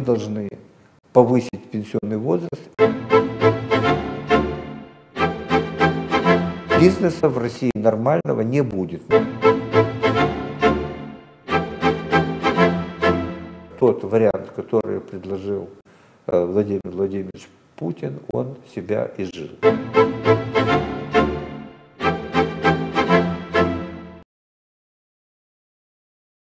должны повысить пенсионный возраст. Бизнеса в России нормального не будет. Тот вариант, который предложил Владимир Владимирович Путин, он себя изжил.